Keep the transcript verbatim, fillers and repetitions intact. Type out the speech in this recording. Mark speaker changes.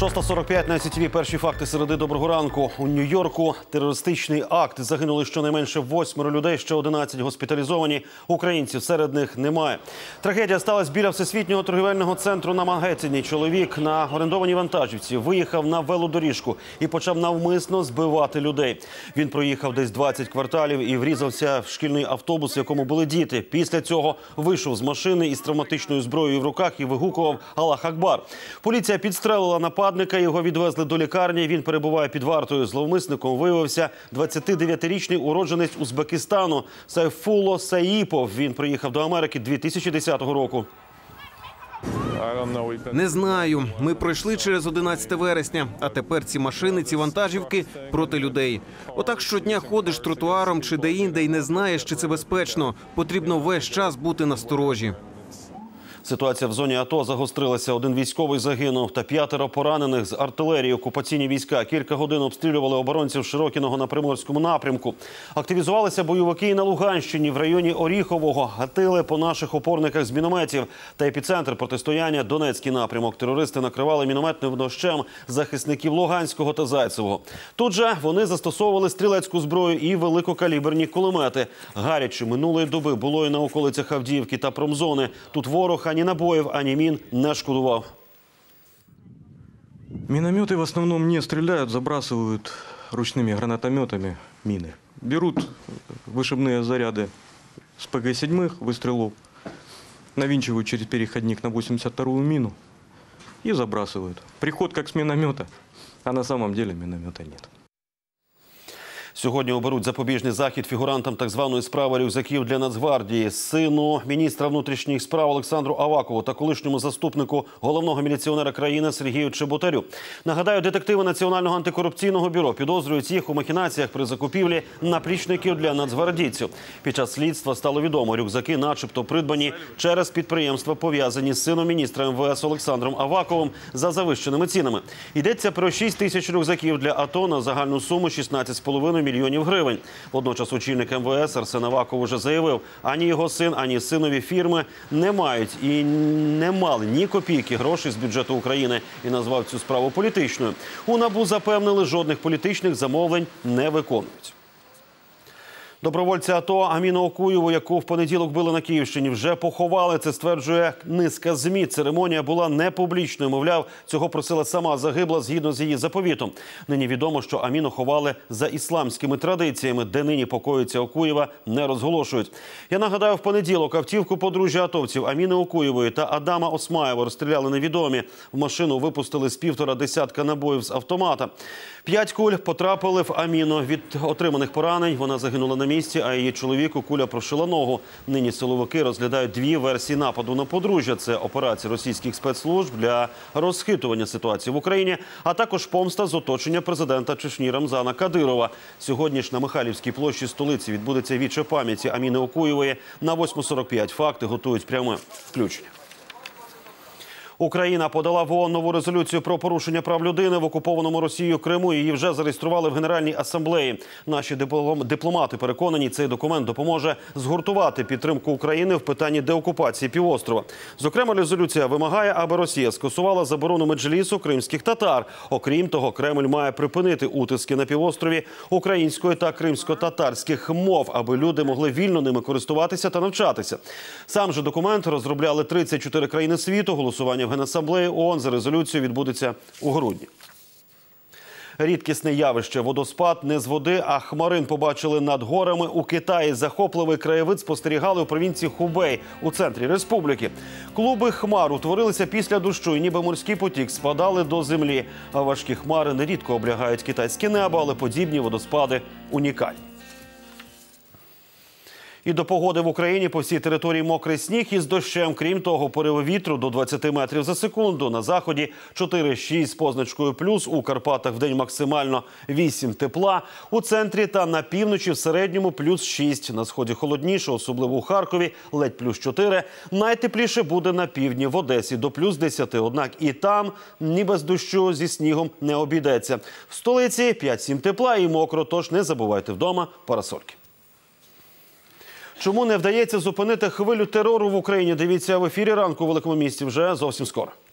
Speaker 1: шоста сорок п'ять на ес ті ві. Перші факти середи. Доброго ранку. У Нью-Йорку терористичний акт. Загинули щонайменше восьмеро людей, ще одинадцять госпіталізовані. Українців серед них немає. Трагедія сталася біля Всесвітнього торгівельного центру на Мангеттені. Чоловік на орендованій вантажівці виїхав на велодоріжку і почав навмисно збивати людей. Він проїхав десь двадцять кварталів і врізався в шкільний автобус, в якому були діти. Після цього вийшов з машини із травматичною зброєю в руках і вигукував «Аллах Акбар». Поліція підстрелила нападника, його відвезли до лікарні. Він перебуває під вартою. Зловмисником виявився двадцятидев'ятирічний уродженець Узбекистану Сайфулло Саїпов. Він приїхав до Америки дві тисячі десятого року.
Speaker 2: Не знаю. Ми пройшли через одинадцяте вересня, а тепер ці машини, ці вантажівки проти людей. Отак щодня ходиш тротуаром чи де-інде і не знаєш, чи це безпечно. Потрібно весь час бути насторожі.
Speaker 1: Ситуація в зоні АТО загострилася. Один військовий загинув та п'ятеро поранених з артилерії. Окупаційні війська кілька годин обстрілювали оборонців Широкіного на Приморському напрямку. Активізувалися бойовики і на Луганщині. В районі Оріхового гатили по наших опорниках з мінометів. Та епіцентр протистояння – Донецький напрямок. Терористи накривали мінометним дощем захисників Луганського та Зайцевого. Тут же вони застосовували стрілецьку зброю і великокаліберні кулемети. Гаряче минулої доби було і на околицях Авдіївки та промзони. Тут ворог ані набоїв, ані мін не шкодував.
Speaker 3: Минометы в основном не стреляют, забрасывают ручными гранатометами мины. Берут вышибные заряды с пэ гэ семь выстрелов, навинчивают через переходник на восемьдесят вторую мину и забрасывают. Приход как с миномета, а на самом деле миномета нет.
Speaker 1: Сьогодні оберуть запобіжний захід фігурантам так званої справи рюкзаків для Нацгвардії. Сину міністра внутрішніх справ Олександру Авакову та колишньому заступнику головного міліціонера країни Сергію Чеботарю. Нагадаю, детективи Національного антикорупційного бюро підозрюють їх у махінаціях при закупівлі наплічників для нацгвардійців. Під час слідства стало відомо, рюкзаки начебто придбані через підприємства, пов'язані з сином міністра ем ве ес Олександром Аваковим за завищеними цінами. Йдеться про шість тисяч рюкзаків для АТО на загальну суму шістнадцять з половиною мільйонів гривень. Водночас очільник ем ве ес Арсен Аваков уже заявив, ані його син, ані синові фірми не мають і не мали ні копійки грошей з бюджету України і назвав цю справу політичною. У НАБУ запевнили, жодних політичних замовлень не виконують. Добровольця АТО Аміну Окуєву, яку в понеділок били на Київщині, вже поховали. Це стверджує низка ЗМІ. Церемонія була не публічною. Мовляв, цього просила сама загибла згідно з її заповітом. Нині відомо, що Аміну ховали за ісламськими традиціями. Де нині покоїться Окуєва, не розголошують. Я нагадаю, в понеділок автівку подружжя атовців Аміни Окуєвої та Адама Осмаєва розстріляли невідомі. В машину випустили з півтора десятка набоїв з автомата. П'ять куль потрапили в Аміну. Від отриманих поранень вона загинула на місці, а її чоловіку куля прошила ногу. Нині силовики розглядають дві версії нападу на подружжя. Це операція російських спецслужб для розхитування ситуації в Україні, а також помста з оточення президента Чечні Рамзана Кадирова. Сьогодні ж на Михайлівській площі столиці відбудеться віче пам'яті Аміни Окуєвої. На восьму сорок п'ять факти готують пряме включення. Україна подала в ООН нову резолюцію про порушення прав людини в окупованому Росією Криму. Її вже зареєстрували в Генеральній асамблеї. Наші дипломати переконані, цей документ допоможе згуртувати підтримку України в питанні деокупації півострова. Зокрема, резолюція вимагає, аби Росія скасувала заборону меджлісу кримських татар. Окрім того, Кремль має припинити утиски на півострові української та кримсько-татарських мов, аби люди могли вільно ними користуватися та навчатися. Сам же документ розробляли тридцять чотири країни світу. Голосування в Генасамблеї ООН за резолюцію відбудеться у грудні. Рідкісне явище – водоспад не з води, а хмарин побачили над горами у Китаї. Захопливий краєвид спостерігали у провінції Хубей у центрі республіки. Клуби хмар утворилися після дощу і ніби морський потік спадали до землі. А важкі хмари нерідко облягають китайське небо, але подібні водоспади унікальні. І до погоди в Україні по всій території мокрий сніг із дощем. Крім того, пориви вітру до двадцяти метрів за секунду. На заході чотири шість з позначкою плюс. У Карпатах вдень максимально вісім тепла. У центрі та на півночі в середньому плюс шість. На сході холодніше, особливо у Харкові, ледь плюс чотири. Найтепліше буде на півдні, в Одесі до плюс десяти. Однак і там ні без дощу зі снігом не обійдеться. В столиці п'ять-сім тепла і мокро, тож не забувайте вдома парасольки. Чому не вдається зупинити хвилю терору в Україні? Дивіться в ефірі «Ранку у великому місті» вже зовсім скоро.